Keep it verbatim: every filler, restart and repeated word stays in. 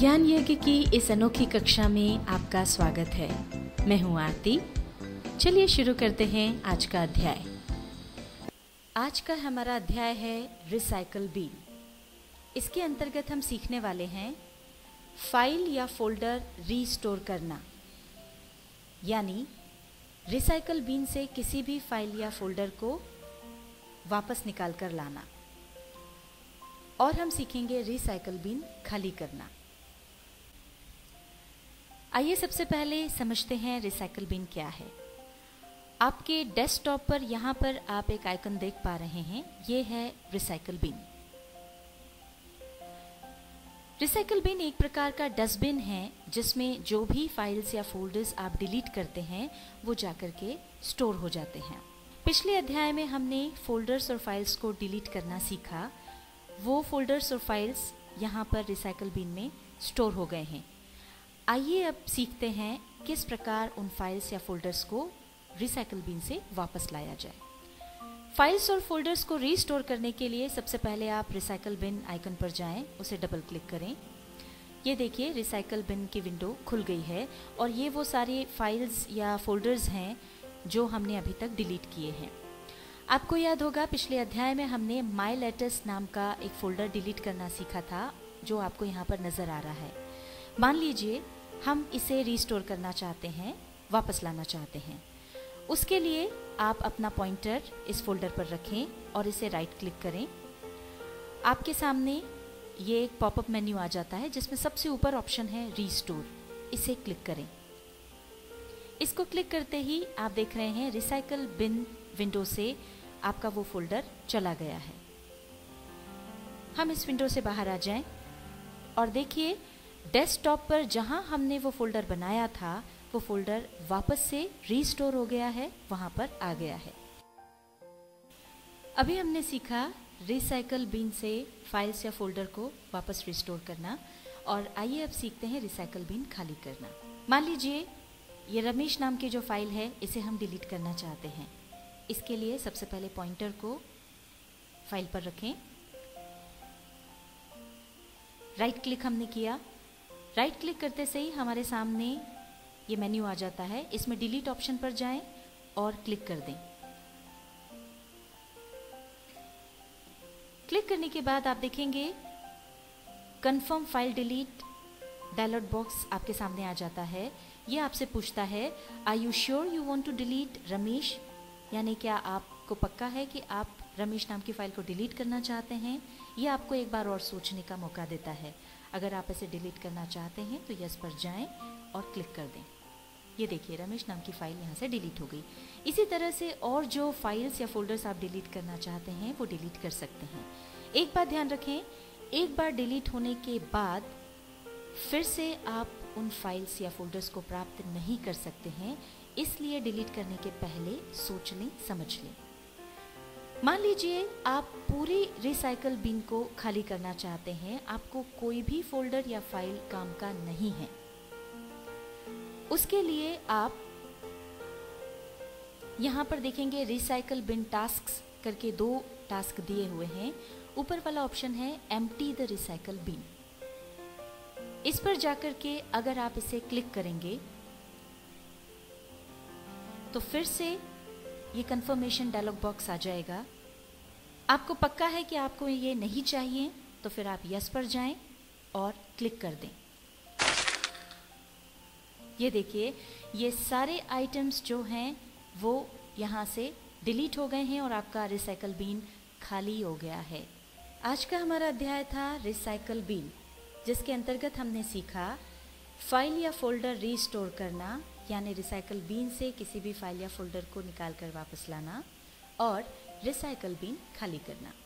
ज्ञान यज्ञ की इस अनोखी कक्षा में आपका स्वागत है। मैं हूं आरती। चलिए शुरू करते हैं आज का अध्याय। आज का हमारा अध्याय है रिसाइकल बीन। इसके अंतर्गत हम सीखने वाले हैं फाइल या फोल्डर रीस्टोर करना, यानी रिसाइकल बीन से किसी भी फाइल या फोल्डर को वापस निकाल कर लाना। और हम सीखेंगे रिसाइकल बीन खाली करना। आइए सबसे पहले समझते हैं रिसाइकल बीन क्या है। आपके डेस्कटॉप पर यहाँ पर आप एक आइकन देख पा रहे हैं, ये है रिसाइकल बीन। रिसाइकल बीन एक प्रकार का डस्टबिन है जिसमें जो भी फाइल्स या फोल्डर्स आप डिलीट करते हैं वो जाकर के स्टोर हो जाते हैं। पिछले अध्याय में हमने फोल्डर्स और फाइल्स को डिलीट करना सीखा। वो फोल्डर्स और फाइल्स यहाँ पर रिसाइकल बीन में स्टोर हो गए हैं। आइए अब सीखते हैं किस प्रकार उन फाइल्स या फोल्डर्स को रिसाइकल बीन से वापस लाया जाए। फाइल्स और फोल्डर्स को रीस्टोर करने के लिए सबसे पहले आप रिसाइकल बिन आइकन पर जाएं, उसे डबल क्लिक करें। ये देखिए रिसाइकल बिन की विंडो खुल गई है और ये वो सारी फाइल्स या फोल्डर्स हैं जो हमने अभी तक डिलीट किए हैं। आपको याद होगा पिछले अध्याय में हमने माई लेटेस्ट नाम का एक फोल्डर डिलीट करना सीखा था, जो आपको यहाँ पर नज़र आ रहा है। मान लीजिए हम इसे रीस्टोर करना चाहते हैं, वापस लाना चाहते हैं। उसके लिए आप अपना पॉइंटर इस फोल्डर पर रखें और इसे राइट क्लिक करें। आपके सामने ये एक पॉपअप मेन्यू आ जाता है जिसमें सबसे ऊपर ऑप्शन है रीस्टोर। इसे क्लिक करें। इसको क्लिक करते ही आप देख रहे हैं रिसाइकल बिन विंडो से आपका वो फोल्डर चला गया है। हम इस विंडो से बाहर आ जाएं और देखिए डेस्कटॉप पर जहां हमने वो फोल्डर बनाया था वो फोल्डर वापस से रीस्टोर हो गया है, वहां पर आ गया है। अभी हमने सीखा रिसाइकल बिन से फाइल्स या फोल्डर को वापस रिस्टोर करना, और आइए अब सीखते हैं रिसाइकल बिन खाली करना। मान लीजिए ये रमेश नाम की जो फाइल है इसे हम डिलीट करना चाहते हैं। इसके लिए सबसे पहले पॉइंटर को फाइल पर रखें। राइट क्लिक हमने किया। राइट क्लिक करते से ही हमारे सामने ये मेन्यू आ जाता है। इसमें डिलीट ऑप्शन पर जाएं और क्लिक कर दें। क्लिक करने के बाद आप देखेंगे confirm file delete dialog box आपके सामने आ जाता है। ये आपसे पूछता है are you sure you want to delete Ramesh, यानी क्या आपको पक्का है कि आप रमेश नाम की फाइल को डिलीट करना चाहते हैं। ये आपको एक बार और सोचने का मौका देता है। अगर आप इसे डिलीट करना चाहते हैं तो यस पर जाएं और क्लिक कर दें। ये देखिए रमेश नाम की फाइल यहाँ से डिलीट हो गई। इसी तरह से और जो फाइल्स या फोल्डर्स आप डिलीट करना चाहते हैं वो डिलीट कर सकते हैं। एक बात ध्यान रखें, एक बार डिलीट होने के बाद फिर से आप उन फाइल्स या फोल्डर्स को प्राप्त नहीं कर सकते हैं, इसलिए डिलीट करने के पहले सोच लें, समझ लें। मान लीजिए आप पूरी रिसाइकल बिन को खाली करना चाहते हैं, आपको कोई भी फोल्डर या फाइल काम का नहीं है। उसके लिए आप यहाँ पर देखेंगे रिसाइकल बिन टास्क्स करके दो टास्क दिए हुए हैं। ऊपर वाला ऑप्शन है एम्प्टी द रिसाइकल बिन। इस पर जाकर के अगर आप इसे क्लिक करेंगे तो फिर से ये कंफर्मेशन डायलॉग बॉक्स आ जाएगा। आपको पक्का है कि आपको ये नहीं चाहिए तो फिर आप यस पर जाएं और क्लिक कर दें। ये देखिए ये सारे आइटम्स जो हैं वो यहाँ से डिलीट हो गए हैं और आपका रिसाइकल बीन खाली हो गया है। आज का हमारा अध्याय था रिसाइकल बीन, जिसके अंतर्गत हमने सीखा फाइल या फोल्डर रीस्टोर करना, यानी रिसाइकल बीन से किसी भी फाइल या फोल्डर को निकाल कर वापस लाना, और रिसाइकल बीन खाली करना।